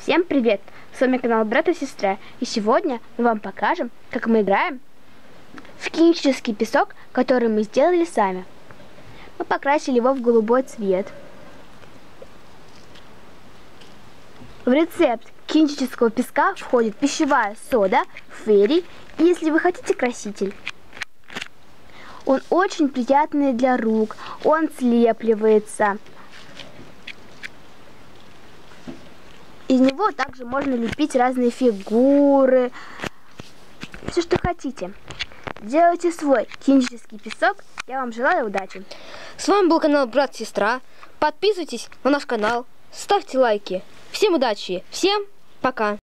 Всем привет! С вами канал Брат и Сестра, и сегодня мы вам покажем, как мы играем в кинетический песок, который мы сделали сами. Мы покрасили его в голубой цвет. В рецепт кинетического песка входит пищевая сода, ферри и, если вы хотите, краситель. Он очень приятный для рук, он слепливается. Из него также можно лепить разные фигуры, все, что хотите. Делайте свой кинетический песок. Я вам желаю удачи. С вами был канал Брат-Сестра. Подписывайтесь на наш канал, ставьте лайки. Всем удачи, всем пока.